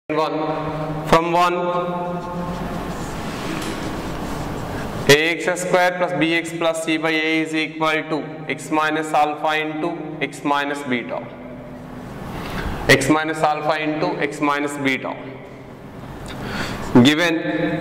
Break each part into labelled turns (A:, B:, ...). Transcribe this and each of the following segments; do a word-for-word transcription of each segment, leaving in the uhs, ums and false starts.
A: one from one ax square plus bx plus c by a is equal to x minus alpha into x minus beta, x minus alpha into x minus beta. Given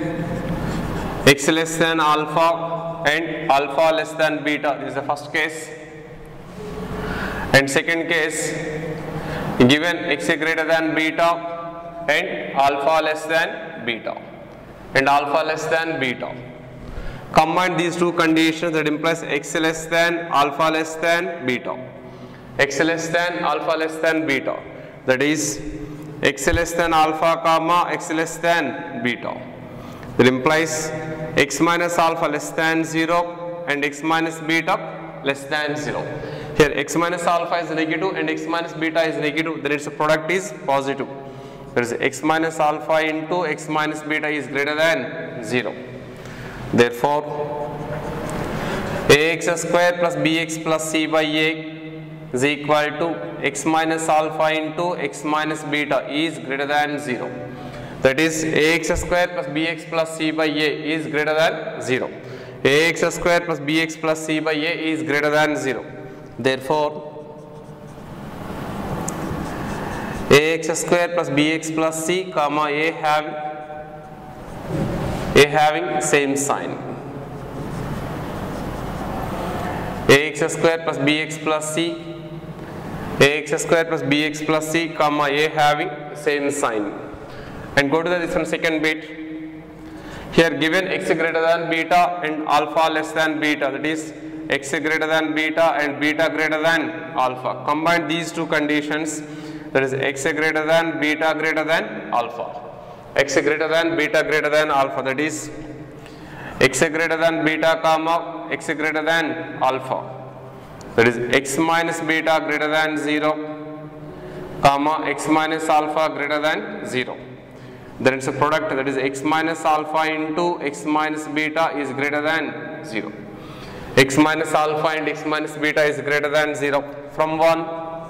A: x less than alpha and alpha less than beta, this is the first case, and second case, given x greater than beta and alpha less than beta and alpha less than beta. Combine these two conditions, that implies x less than alpha less than beta, x less than alpha less than beta, that is x less than alpha comma x less than beta. That implies x minus alpha less than zero and x minus beta less than zero. Here x minus alpha is negative and x minus beta is negative, then its product is positive. There is x minus alpha into x minus beta is greater than zero. Therefore, ax square plus bx plus c by a is equal to x minus alpha into x minus beta is greater than zero. That is, ax square plus bx plus c by a is greater than zero. Ax square plus bx plus c by a is greater than zero. Therefore, ax square plus bx plus c comma a having a having same sign. Ax square plus bx plus c, ax square plus bx plus c comma a having same sign. And go to the this one second bit. Here given x greater than beta and alpha less than beta, that is x greater than beta and beta greater than alpha. Combine these two conditions, that is x greater than beta greater than alpha, x greater than beta greater than alpha, that is x greater than beta comma x greater than alpha, that is x minus beta greater than zero comma x minus alpha greater than zero. Then it's a product, that is x minus alpha into x minus beta is greater than zero. X minus alpha and x minus beta is greater than zero. From one,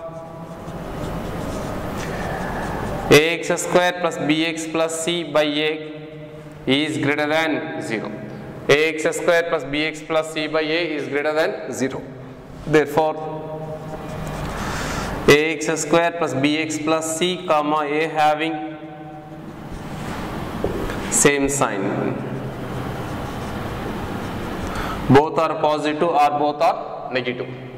A: ax square plus bx plus c by a is greater than zero. Ax square plus bx plus c by a is greater than zero. Therefore, ax square plus bx plus c comma a having same sign. Both are positive or both are negative.